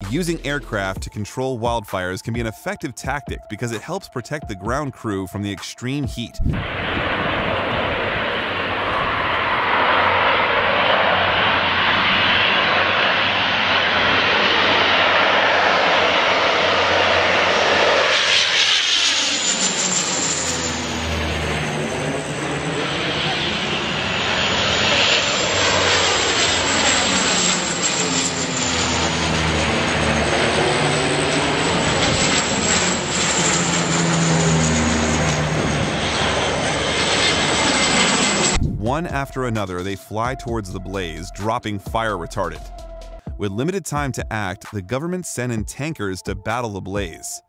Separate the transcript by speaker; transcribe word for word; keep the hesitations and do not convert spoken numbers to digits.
Speaker 1: Using aircraft to control wildfires can be an effective tactic because it helps protect the ground crew from the extreme heat. One after another, they fly towards the blaze, dropping fire retardant. With limited time to act, the government sent in tankers to battle the blaze.